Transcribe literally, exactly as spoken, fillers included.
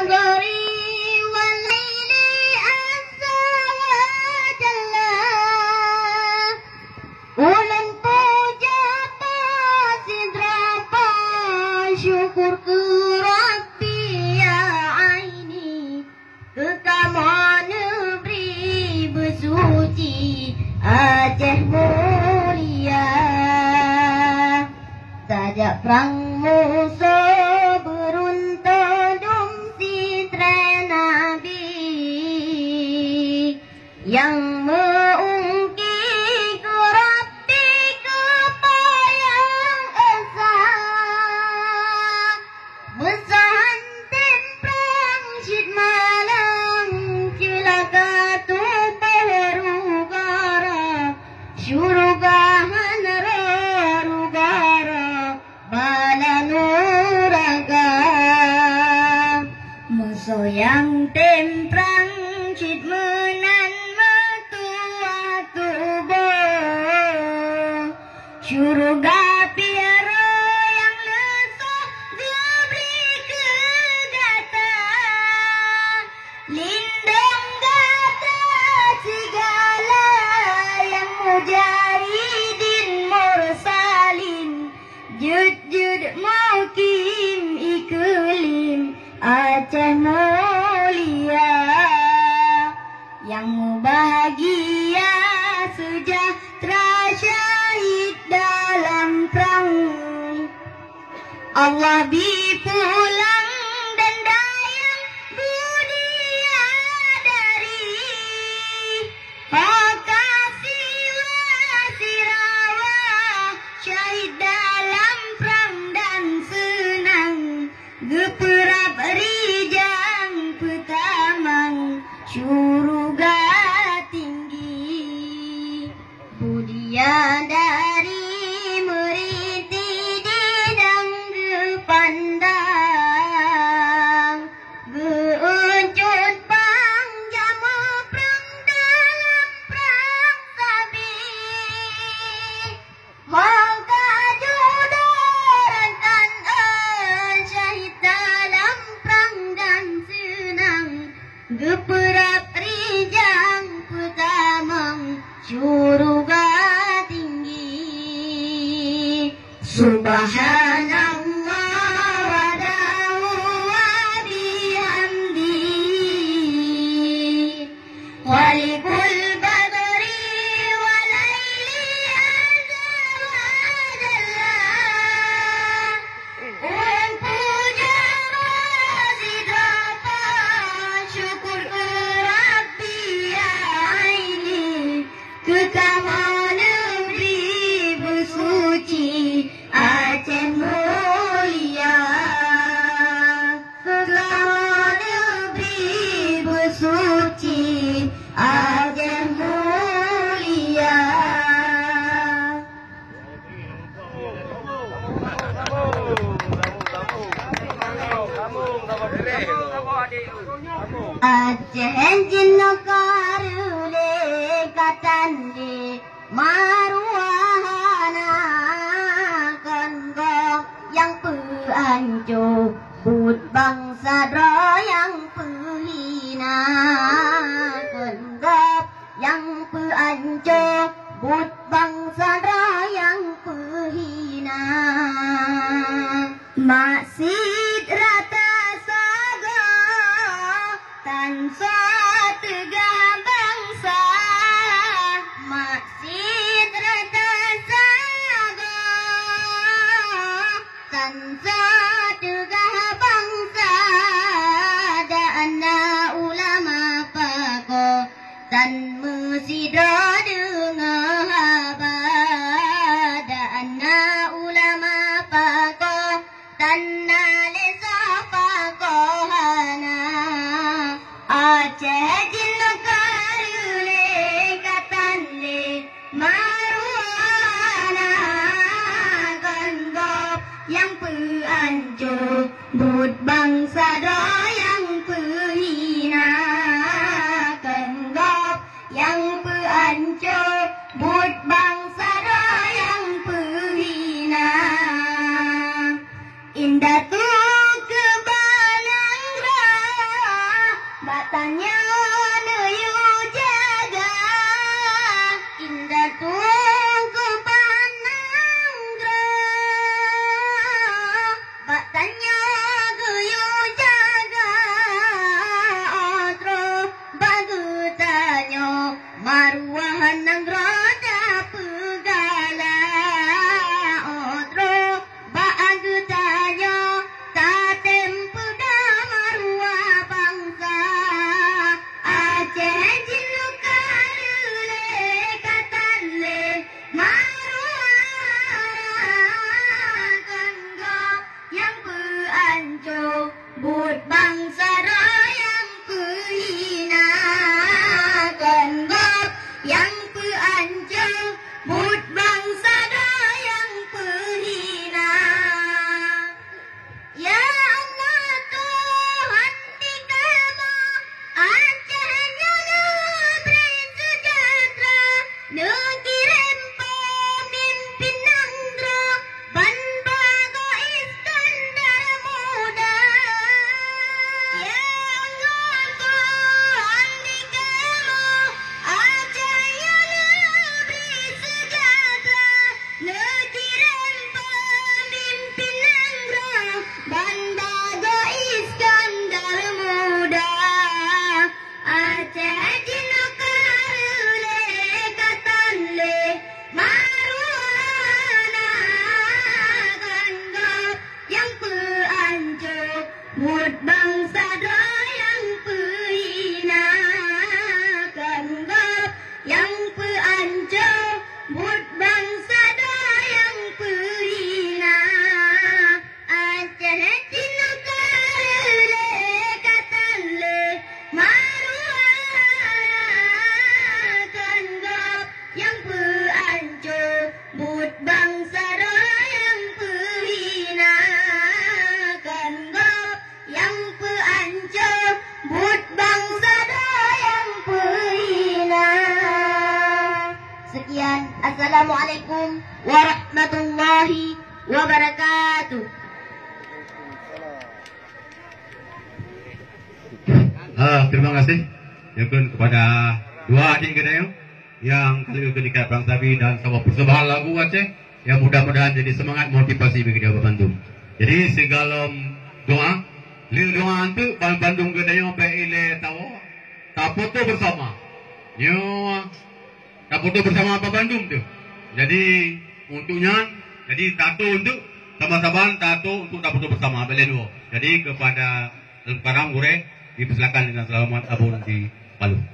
Perang musuh beruntun si Nabi yang mengungkit Rabbi kepayang esa besahantin perang syid malang cilaka tu berugara syurugahan rarugara Balanuraga musuh yang temprang cid menan metua tubuh syuruga piara yang lesah diberi kegata lindung gata segala yang mujahidin mursalin jud-jud mukim iklim Aceh mulia yang bahagia sejahtera syahid dalam perang Allah bipulang dan dayang budia dari Hokasi wasirawa syahid dalam perang dan senang geperap rijang petamang syuruga tinggi budia dari meriti didang gepandang geuncut pangjama perang dalam perang sabi Maka judaran dan syahid dalam perang dan senang geperap rijang petamang syuruga tinggi Subhanallah wa dawu wa bihamdi walikul badri wa laili azza wa jalla Ulang puja mazidapa syukur ke Rabbi ya aini kekaman negeri bersuci Aceh mulia kekaman negeri bersuci Aceh mulia Aceh jinnakarule katandi maruahana kandok yang peanjo but bangsa yang penghina kandok yang peanjo but bangsa yang penghina Maksid rata saga tansa tegah bangsa Maksid rata saga tansa tegah bangsa Dana ulama pako dan mesida dengar habar Dana ulama pako Tanna lesa pakohana Aceh jinnakarule katande maruana gandop yang peanjo but bangsa yang penghina gandop yang peanjo but bangsa yang penghina Indah tu kebalang tanya nuyu jaga indah tunggu pananggra bak tanya guyu jaga otro bagu tanya marwah nanggra pegala otro bagu tanya tatem peda marwah bangsa Aceh jilukarule katale marwah kangga yang peanjo but bangsa yang pehina kangga yang peanjo but bangsa yang pehina ya Allah Tuhan di kalbu Acehnya negeri sejahtera nekirim pemimpin nanggra ban bago Iskandar muda ya Allah Tuhan di kalbu Acehnya negeri sejahtera nekirim pemimpin nanggra ban bago Iskandar muda Aceh jilukarule katale marwana ganggap yang peanjo but bangsa yang pehina ganggap yang peanjo but bangsa yang pehina Aceh jilukarule katale marwana ganggap yang peanjo but bangsa yang pehina ganggap yang peanjo but bangsa yang pehina. Sekian, assalamualaikum warahmatullahi wabarakatuh. Ah, terima kasih yang kepada dua adik kita yang kali ini dekat Bang Sabi dan sama persembahan lagu Aceh yang mudah-mudahan jadi semangat motivasi bagi dia Bandung. Jadi segala doa, liu doa itu Bang Bandung kita yang berile tahu, tak foto bersama, yo, tak foto bersama apa Bandung tu. Jadi untuknya, jadi tato untuk sama-sama tato untuk tak foto bersama beli dua. Jadi kepada sekarang gure dipersilakan dengan selamat abun di Palu.